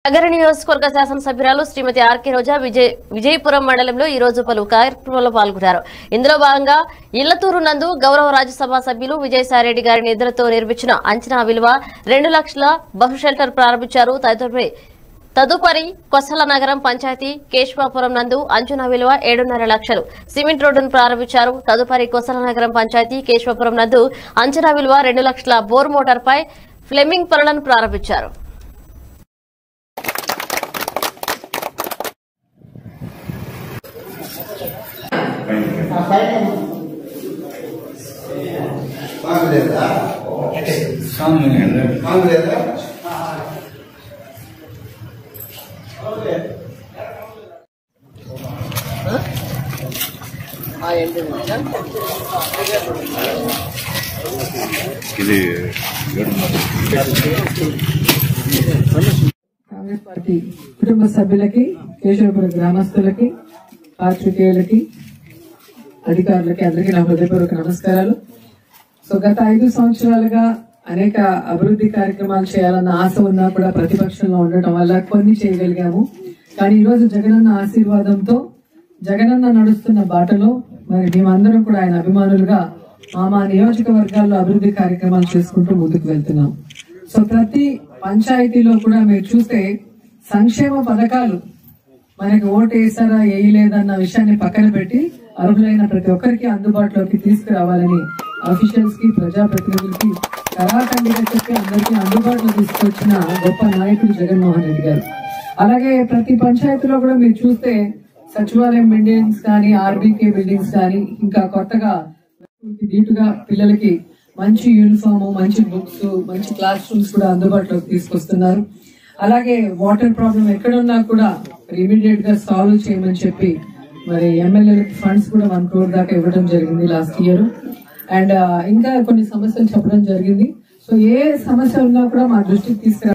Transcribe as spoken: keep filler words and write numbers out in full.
నగర నియోజకవర్గ శాసనసభ్యురాలు శ్రీమతి ఆర్కే రోజా విజయ్ విజయపురం మండలంలో ఈ రోజు పలు కార్యక్రమాల్లో పాల్గొన్నారు. ఇందులో భాగంగా ఇళ్లతూరు నందు గౌరవ రాజ్యసభ సభ్యులు విజయసాయిరెడ్డి గారి నిధులతో నిర్మించిన అంచనా విలువ రెండు లక్షల బహు షెల్టర్ ప్రారంభించారు. తదుపరి తదుపరి కొసల నగరం పంచాయతీ కేశవాపురం నందు అంచనా విలువ ఏడున్నర లక్షలు సిమెంట్ రోడ్డును ప్రారంభించారు. తదుపరి కొసల నగరం పంచాయతీ కేశవాపురం నందు అంచనా విలువ రెండు లక్షల బోర్ మోటార్ పై ఫ్లెమింగ్ పనులను ప్రారంభించారు. ఇది కాంగ్రెస్ పార్టీ కుటుంబ సభ్యులకి, కేశవపురం గ్రామస్తులకి, పాత్రికేయులకి, అధికారులకి అందరికీ నా హృదయపూర్వక నమస్కారాలు. సో గత ఐదు సంవత్సరాలుగా అనేక అభివృద్ధి కార్యక్రమాలు చేయాలన్న ఆశ ఉన్నా కూడా ప్రతిపక్షంలో ఉండటం వల్ల కొన్ని చేయగలిగాము. కానీ ఈ రోజు జగనన్న ఆశీర్వాదంతో జగనన్న నడుస్తున్న బాటలో మరి మేమందరం కూడా ఆయన అభిమానులుగా మా మా నియోజకవర్గాల్లో అభివృద్ధి కార్యక్రమాలు చేసుకుంటూ ముందుకు వెళ్తున్నాం. సో ప్రతి పంచాయతీలో కూడా మీరు చూస్తే సంక్షేమ పథకాలు మనకి ఓటు వేసారా వేయలేదన్న విషయాన్ని పక్కన పెట్టి అర్హులైన ప్రతి ఒక్కరికి అందుబాటులోకి తీసుకురావాలని అఫీషియల్స్ కి, ప్రజాప్రతినిధులకి కరాఖండిగా చెప్పి అందరికీ అందుబాటులో తీసుకొచ్చిన గొప్ప నాయకుడు జగన్మోహన్ రెడ్డి గారు. అలాగే ప్రతి పంచాయతీలో కూడా మీరు చూస్తే సచివాలయం బిల్డింగ్స్ కానీ, ఆర్బీకే బిల్డింగ్స్ కానీ, ఇంకా కొత్తగా నీటుగా పిల్లలకి మంచి యూనిఫామ్, మంచి బుక్స్, మంచి క్లాస్ రూమ్స్ కూడా అందుబాటులోకి తీసుకొస్తున్నారు. అలాగే వాటర్ ప్రాబ్లం ఎక్కడున్నా కూడా ఇమీడియట్ గా సాల్వ్ చేయమని చెప్పి మరి ఎమ్మెల్యేలకు ఫండ్స్ కూడా వన్ క్రోర్ దాకా ఇవ్వడం జరిగింది లాస్ట్ ఇయర్. అండ్ ఇంకా కొన్ని సమస్యలు చెప్పడం జరిగింది. సో ఏ సమస్య ఉన్నా కూడా మా దృష్టికి తీసుకురా